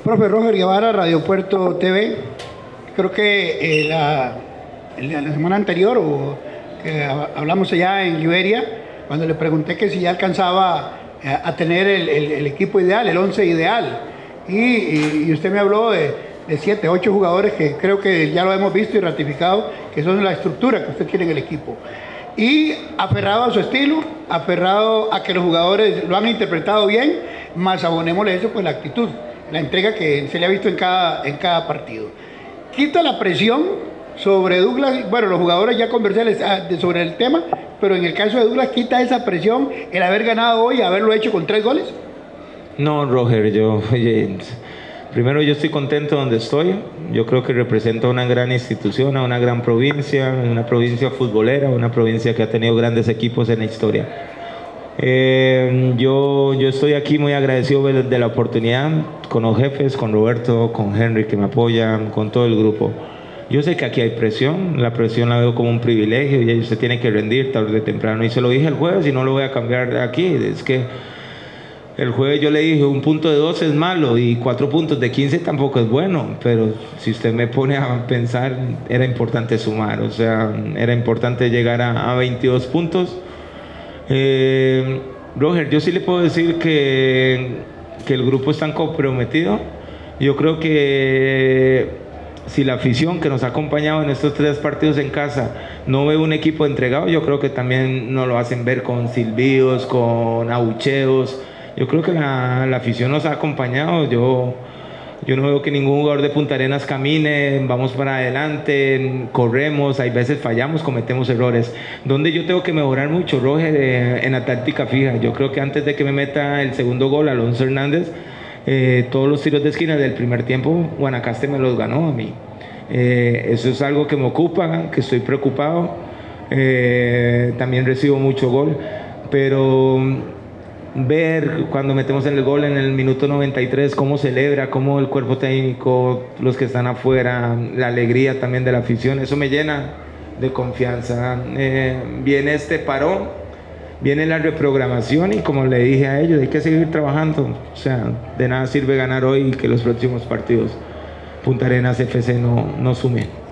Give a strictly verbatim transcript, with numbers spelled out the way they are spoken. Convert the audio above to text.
Profe Roger Guevara, Radio Puerto T V. Creo que eh, la, la semana anterior, o que hablamos allá en Liberia, cuando le pregunté que si ya alcanzaba a, a tener el, el, el equipo ideal, el once ideal, y, y, y usted me habló de, de siete, ocho jugadores que creo que ya lo hemos visto y ratificado, que son la estructura que usted tiene en el equipo. Y aferrado a su estilo, aferrado a que los jugadores lo han interpretado bien, más abonémosle eso, pues la actitud, la entrega que se le ha visto en cada, en cada partido. Quita la presión sobre Douglas, bueno, los jugadores ya conversaron sobre el tema, pero en el caso de Douglas, quita esa presión el haber ganado hoy, haberlo hecho con tres goles. No, Roger, yo, oye, primero yo estoy contento donde estoy. Yo creo que represento a una gran institución, a una gran provincia, una provincia futbolera, una provincia que ha tenido grandes equipos en la historia. Eh, yo, yo estoy aquí muy agradecido de, de la oportunidad con los jefes, con Roberto, con Henry que me apoyan, con todo el grupo. Yo sé que aquí hay presión, la presión la veo como un privilegio y se tiene que rendir tarde o temprano. Y se lo dije el jueves y no lo voy a cambiar aquí. Es que el jueves yo le dije un punto de doce es malo y cuatro puntos de quince tampoco es bueno, pero si usted me pone a pensar, era importante sumar, o sea, era importante llegar a, a veintidós puntos. Eh, Roger, yo sí le puedo decir que, que el grupo está comprometido. Yo creo que si la afición que nos ha acompañado en estos tres partidos en casa no ve un equipo entregado, yo creo que también nos lo hacen ver con silbidos, con abucheos. Yo creo que la, la afición nos ha acompañado. Yo, yo no veo que ningún jugador de Punta Arenas camine, vamos para adelante, corremos, hay veces fallamos, cometemos errores. Donde yo tengo que mejorar mucho, Roger, eh, en la táctica fija. Yo creo que antes de que me meta el segundo gol, Alonso Hernández, eh, todos los tiros de esquina del primer tiempo, Guanacaste me los ganó a mí. Eh, eso es algo que me ocupa, que estoy preocupado. Eh, también recibo mucho gol, pero ver cuando metemos en el gol en el minuto noventa y tres cómo celebra, cómo el cuerpo técnico, los que están afuera, la alegría también de la afición, eso me llena de confianza. Eh, viene este parón, viene la reprogramación y como le dije a ellos, hay que seguir trabajando. O sea, de nada sirve ganar hoy y que los próximos partidos Punta Arenas F C no, no sumen.